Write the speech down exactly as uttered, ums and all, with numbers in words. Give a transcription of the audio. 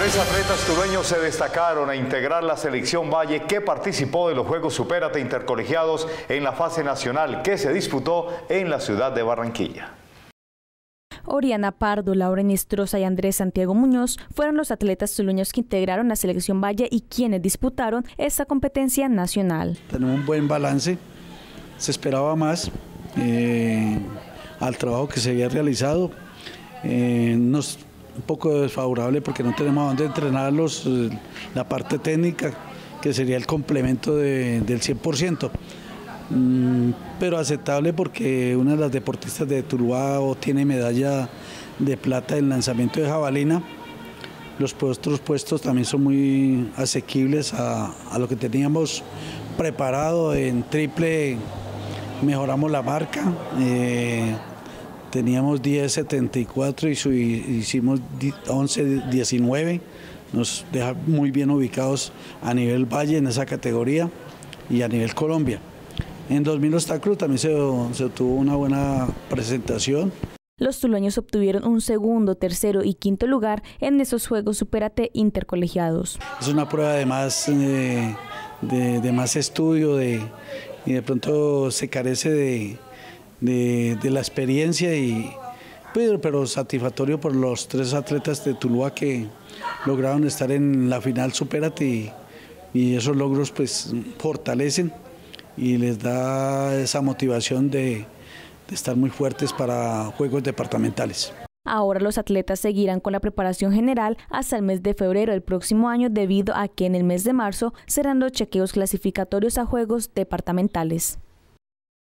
Tres atletas tulueños se destacaron a integrar la selección Valle que participó de los Juegos Supérate Intercolegiados en la fase nacional que se disputó en la ciudad de Barranquilla. Oriana Pardo, Laura Inestrosa y Andrés Santiago Muñoz fueron los atletas tulueños que integraron la selección Valle y quienes disputaron esta competencia nacional. Tenemos un buen balance, se esperaba más eh, al trabajo que se había realizado. Eh, nos un poco desfavorable porque no tenemos a dónde entrenarlos, eh, la parte técnica que sería el complemento de, del cien por ciento. Mm, pero aceptable porque una de las deportistas de Tuluá tiene medalla de plata en lanzamiento de jabalina. Los otros puestos también son muy asequibles a, a lo que teníamos preparado en triple. Mejoramos la marca, eh, teníamos diez setenta y cuatro y hicimos once diecinueve, nos deja muy bien ubicados a nivel Valle en esa categoría y a nivel Colombia. En dos mil obstáculos también se, se obtuvo una buena presentación. Los tulueños obtuvieron un segundo, tercero y quinto lugar en esos Juegos Supérate Intercolegiados. Es una prueba de más, eh, de, de más estudio de, y de pronto se carece de, de, de la experiencia, y, pero, pero satisfactorio por los tres atletas de Tuluá que lograron estar en la final Supérate y, y esos logros pues fortalecen y les da esa motivación de, de estar muy fuertes para juegos departamentales. Ahora los atletas seguirán con la preparación general hasta el mes de febrero del próximo año, debido a que en el mes de marzo serán los chequeos clasificatorios a juegos departamentales.